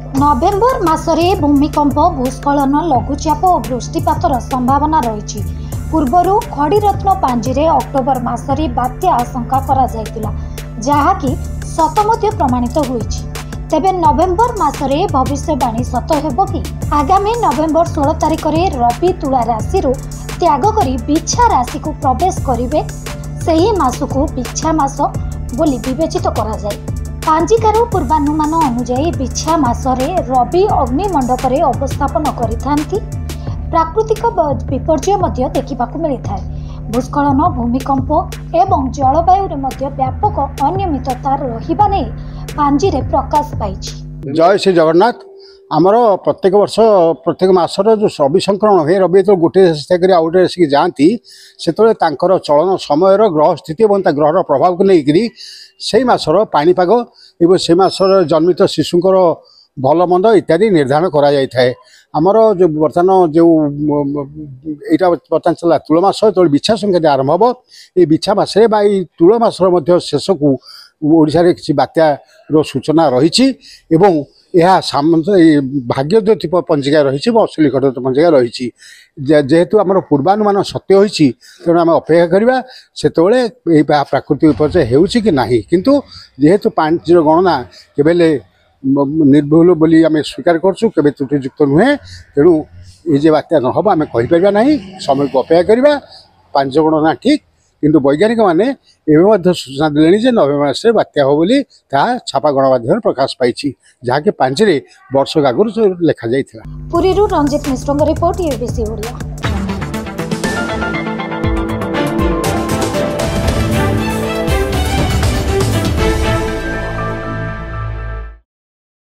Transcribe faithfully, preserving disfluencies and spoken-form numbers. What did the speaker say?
नवेम्बर मासरे भूमिकंप भूस्खलन लघुचाप और वृष्टिपातर संभावना रही। पूर्वर खड़ीरत्न पांजीरे अक्टोबर मासरे बात्या आशंका करा जायतिला, जहाँकि सत मध्य प्रमाणित होईछि। तेबे नवेम्बर मासरे भविष्यवाणी सत हेबो कि? आगामी नवेम्बर सोलह तारिख रे रवि तुला राशि त्याग करी बिछा राशि को प्रवेश करिवे। सही मास को बिछा मास बोली विवेचित करा जाय। पांजिकार पूर्वानुमान अनुଯାयी बिछा मासरे रवि अग्निमंडप रे अवस्थापन करिथांती। प्राकृतिक विपर्यय मध्य देखिबाकू मिलिथाय। भूस्खलन, भूमिकंप एवं जलवायु रे मध्य व्यापक अनियमितता रहिबा नै पांजी रे प्रकाश पाइछि। जय श्री जगन्नाथ। आमर प्रत्येक वर्ष प्रत्येक मासर जो रवि संक्रमण हुए, रवि जो गोटे राशि आउ गोटे राशि जाती से चलन समय ग्रह स्थिति और ग्रहर प्रभाव को लेकर से मासर पाणीपाग एवं से मासर जन्मित शिशुंर भल मंद इत्यादि निर्धारण करा जाय थाए। आमर जो बर्तमान जो यहाँ बर्तमान चला तुला मास जो बिछा संख्या आरंभ हम ये बिछा मसरे तुला मासर शेष को ओडिशा किसी बात्यार सूचना रही। यह भाग्योदय पंजिका रही, अश्लीकट पंजिका रही। जेहेतु आम पूर्वानुमान सत्य होती तेणु आम अपेक्षा करवा से प्राकृतिक विपर्यय हो कि ना, किंतु जेहेतु पांचीर गणना केवल निर्भुल बोली आम स्वीकार करछु, केबे त्रुटियुक्त नुहे। तेणु ये बात्या न हम आम कहीपर ना, समय को अपेक्षा करवा। पांच गणना ठीक, किंतु वैज्ञानिक माने एवं सूचना देले जे नवेम्बर मासरे बात्या हो बोली छापा गणमाध्यम प्रकाश पाई, जहाँकि पांचरे वर्ष आगुरी लेखा जाइथिला। पुरीरू रंजित मिश्रଙ୍କ रिपोर्ट एबीसी ओडिया।